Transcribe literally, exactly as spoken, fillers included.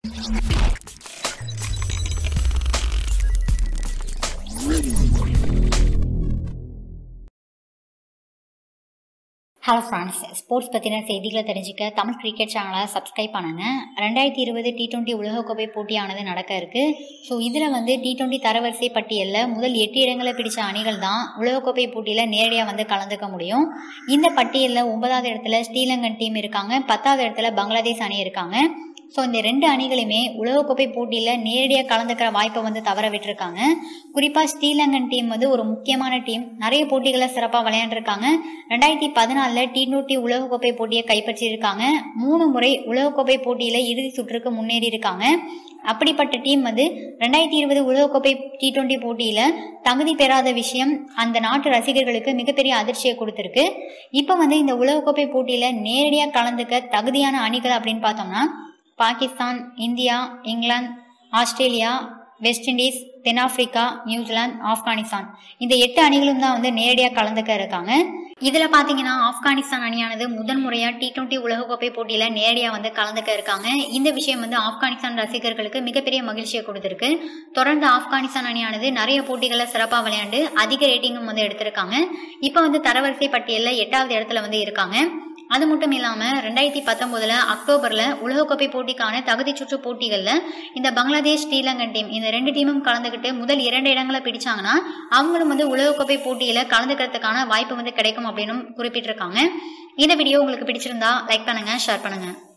Hello friends, sports பற்றின செய்திகளை தெரிஞ்சுக்க தமிழ் கிரிக்கெட் சேனலை சப்ஸ்கிரைப் பண்ணுங்கள். ரெண்டாயிரத்தி இருபது டி டுவெண்ட்டி உலகக்கோப்பை போட்டியானது நடக்க இருக்குது. ஸோ இதில் வந்து டி டுவெண்ட்டி தரவரிசை பட்டியலில் முதல் எட்டு இடங்களை பிடித்த அணிகள் தான் உலகக்கோப்பை போட்டியில் நேரடியாக வந்து கலந்துக்க முடியும். இந்த பட்டியலில் ஒன்பதாவது இடத்துல ஸ்ரீலங்கன் டீம் இருக்காங்க, பத்தாவது இடத்துல பங்களாதேஷ் அணி இருக்காங்க. ஸோ இந்த ரெண்டு அணிகளுமே உலகக்கோப்பை போட்டியில் நேரடியாக கலந்துக்கிற வாய்ப்பை வந்து தவற விட்டுருக்காங்க. குறிப்பாக ஸ்ரீலங்கன் டீம் வந்து ஒரு முக்கியமான டீம், நிறைய போட்டிகளை சிறப்பாக விளையாண்டுருக்காங்க. ரெண்டாயிரத்தி பதினாலில் டி டுவெண்ட்டி உலகக்கோப்பை போட்டியை கைப்பற்றியிருக்காங்க. மூணு முறை உலகக்கோப்பை போட்டியில் இறுதி சுற்றுக்கு முன்னேறி இருக்காங்க. அப்படிப்பட்ட டீம் வந்து ரெண்டாயிரத்தி இருபது உலகக்கோப்பை டி டுவெண்ட்டி போட்டியில் தகுதி பெறாத விஷயம் அந்த நாட்டு ரசிகர்களுக்கு மிகப்பெரிய அதிர்ச்சியை கொடுத்துருக்கு. இப்போ வந்து இந்த உலகக்கோப்பை போட்டியில் நேரடியாக கலந்துக்க தகுதியான அணிகள் அப்படின்னு பார்த்தோம்னா Pakistan, India, England, Australia, West Indies, தென்னாப்பிரிக்கா, நியூசிலாந்து, ஆப்கானிஸ்தான் இந்த எட்டு அணிகளும் தான் வந்து நேரடியாக கலந்துக்க இருக்காங்க. இதில் பார்த்தீங்கன்னா ஆப்கானிஸ்தான் அணியானது முதன் முறையாக டி டுவெண்ட்டி உலகக்கோப்பை போட்டியில் நேரடியாக வந்து கலந்துக்க இருக்காங்க. இந்த விஷயம் வந்து ஆப்கானிஸ்தான் ரசிகர்களுக்கு மிகப்பெரிய மகிழ்ச்சியை கொடுத்துருக்கு. தொடர்ந்து ஆப்கானிஸ்தான் அணியானது நிறைய போட்டிகளை சிறப்பாக விளையாண்டு அதிக ரேட்டிங்கும் வந்து எடுத்திருக்காங்க. இப்போ வந்து தரவரிசை பட்டியலில் எட்டாவது இடத்துல வந்து இருக்காங்க. அது மட்டும் இல்லாமல் ரெண்டாயிரத்தி பத்தொன்பதுல அக்டோபரில் உலகக்கோப்பை போட்டிக்கான தகுதி சுற்று போட்டிகளில் இந்த பங்களாதேஷ், ஸ்ரீலங்கன் டீம் இந்த ரெண்டு டீமும் கலந்துக்கிட்டு முதல் இரண்டு இடங்களை பிடிச்சாங்கன்னா அவங்களும் வந்து உலகக்கோப்பை போட்டியில் கலந்துக்கிறதுக்கான வாய்ப்பு வந்து கிடைக்கும் அப்படின்னு குறிப்பிட்டிருக்காங்க. இந்த வீடியோ உங்களுக்கு பிடிச்சிருந்தா லைக் பண்ணுங்க, ஷேர் பண்ணுங்க.